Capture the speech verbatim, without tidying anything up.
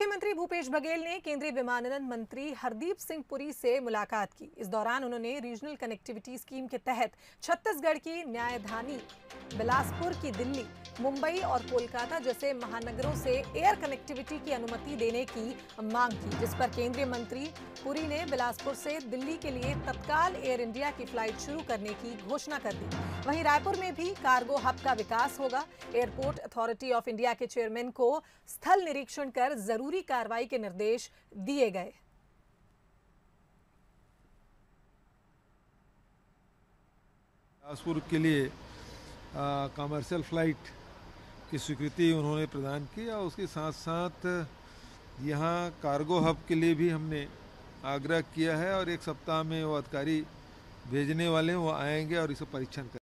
मुख्यमंत्री भूपेश बघेल ने केंद्रीय विमानन मंत्री हरदीप सिंह पुरी से मुलाकात की। इस दौरान उन्होंने रीजनल कनेक्टिविटी स्कीम के तहत छत्तीसगढ़ की न्यायधानी बिलासपुर की दिल्ली, मुंबई और कोलकाता जैसे महानगरों से एयर कनेक्टिविटी की अनुमति देने की मांग की, जिस पर केंद्रीय मंत्री पुरी ने बिलासपुर से दिल्ली के लिए तत्काल एयर इंडिया की फ्लाइट शुरू करने की घोषणा कर दी। वहीं रायपुर में भी कार्गो हब का विकास होगा। एयरपोर्ट अथॉरिटी ऑफ इंडिया के चेयरमैन को स्थल निरीक्षण कर जरूरी कार्रवाई के निर्देश दिए गए। बिलासपुर के लिए कमर्शियल फ्लाइट की स्वीकृति उन्होंने प्रदान की और उसके साथ साथ यहाँ कार्गो हब के लिए भी हमने आग्रह किया है और एक सप्ताह में वो अधिकारी भेजने वाले हैं, वो आएंगे और इसका परीक्षण करेंगे।